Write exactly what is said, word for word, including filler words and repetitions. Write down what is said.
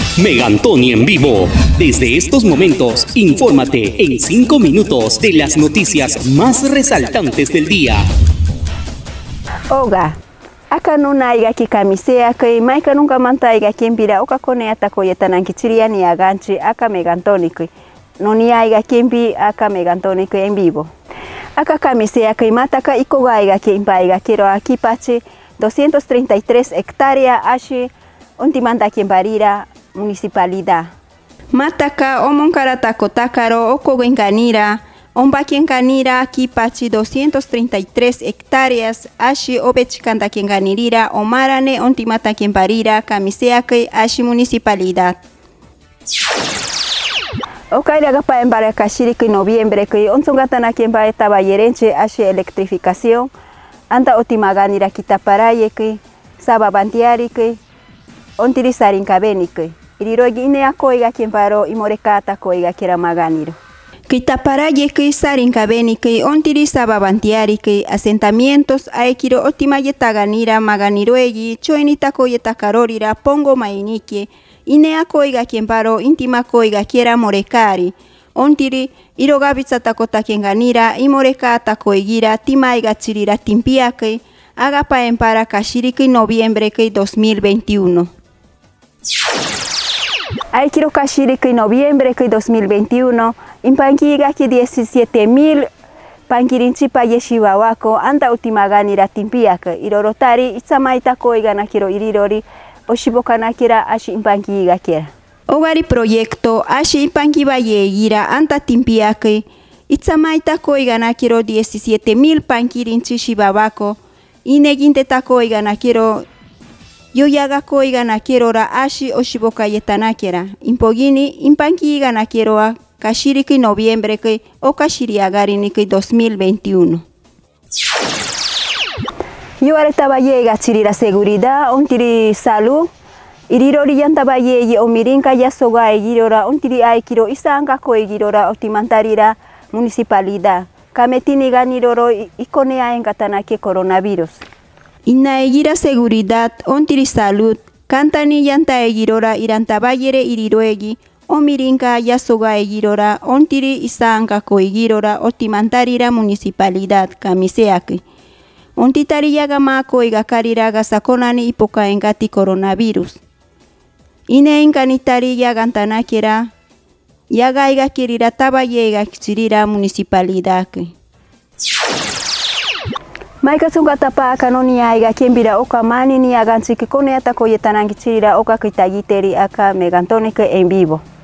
Mega Antonio en vivo. Desde estos momentos, infórmate en cinco minutos de las noticias más resaltantes del día. Oga, acá no hay aquí camisea que maika nunca mantaiga quien pira oka kone atakoyeta nankichiria ni aganchi acá Mega Antonio que no ni hay quien pi acá Mega Antonio que en vivo. Acá camisea que mataka ikogaiga quien paiga quiero aquí pache doscientas treinta y tres hectáreas así untimanda quien barira municipalidad. Mataka omonkarata kotakaro okogenganira omba quien ganira aquí pachi doscientas treinta y tres hectáreas así obechikanda quien ganirira omarane ontimata quien barira camisea que así municipalidad. Okaira gapa en Barakashiri que noviembre que onsungatana quien va estaba yerenche así electrificación anta otimaganira kitaparaye que saba bantiari que ontirisarin kabeni que irirogi inea koiga quien paro y morecata koiga quiera maganiro. Kitaparaye que sarin kabeni que ontirisaba bantiari que asentamientos aikiro otimayeta ganira maganiroegi choenita koyeta karorira pongo mainike inea koiga quien paro intima koiga quiera morecari ontiri irogabitsata kota quien ganira y morecata koigira timaiga chirira timpia que agapa en para kashiri que noviembre que dos mil veintiuno. Hay quiero kashiri que noviembre que dos mil veintiuno impangiga que diecisiete mil pangirinchipa yeshivawako anda utimaganira timpia que irorotari itzamaita koiga na quiero irirori oshibokana kira ashi impangiga kira. Ogari proyecto ashi impangiba yegira anta timpia que itzamaita koiga na quiero diecisiete mil pangirinchi shibawako ineginte takoiga na quiero yo yaga koiga na quiero ra ashi oshiboka yetana kira impogini impangiga na quiero a kashiri que noviembre que o kashiri agarini que dos mil veintiuno. Yo estaba llega chirira seguridad ontiri salud irirori yantaba ye omirinka ya soga igirora ontiri ai kiro isanga ko igirora otimantarira municipalidad kametini ganiroro ikonea en katana que coronavirus. Inna egira seguridad ontiri salud kantani yanta egirora irantaba yere iriroegi omirinka ya soga egirora ontiri isanga ko igirora otimantarira municipalidad kamiseake. Ontitari yagama koiga karira gasakonani ipoka engati coronavirus. Ine enganitari yagantana kira yagaiga kirira taba yega chirira municipalidad. Maika sungatapa kanoni aiga kiembira oka mani ni agansi que kone atako yetanangi chirira oka kitagiteri aka Mega Antonio en vivo.